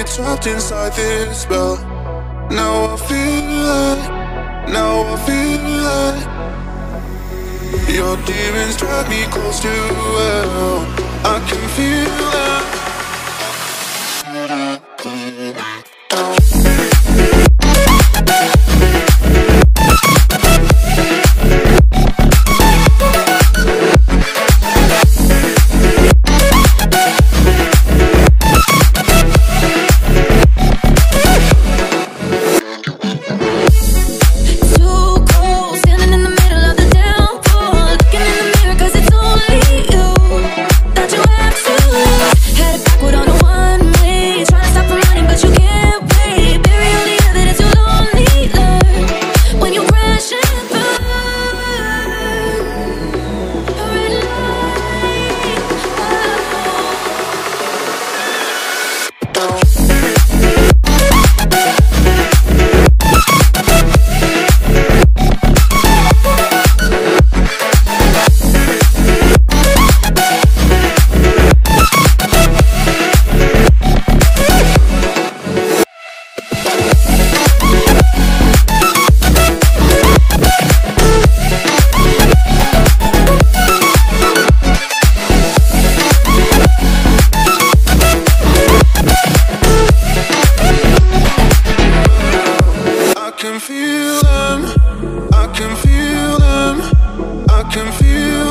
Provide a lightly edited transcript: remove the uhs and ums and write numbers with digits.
trapped inside this spell. Now I feel it, now I feel it. Your demons drag me close to hell. I can feel it. I can feel them, I can feel